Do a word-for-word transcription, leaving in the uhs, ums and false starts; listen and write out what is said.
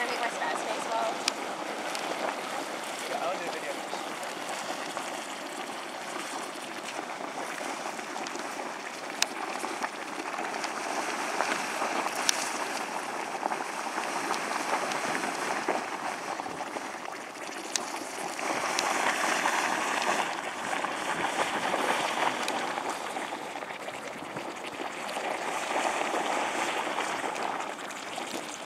trying to make my stats face well. Yeah, I don't do video.